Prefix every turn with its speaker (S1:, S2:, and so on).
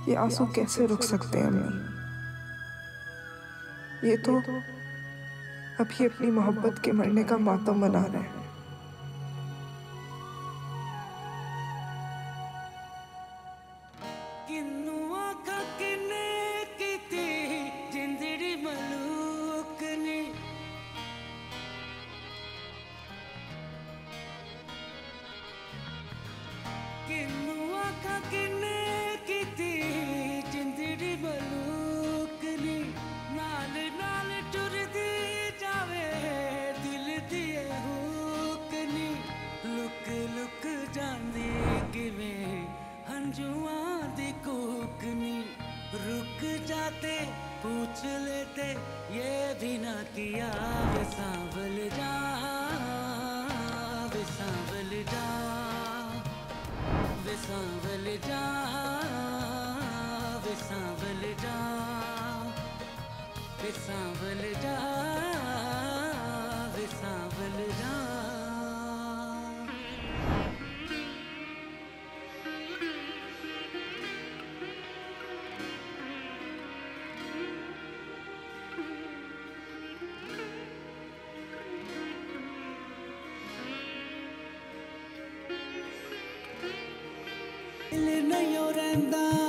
S1: ये आंसू कैसे रुक सकते हैं अम्मी? ये तो अभी अपनी मोहब्बत के मरने का मातम मना रहे हैं।
S2: नहीं रहंदा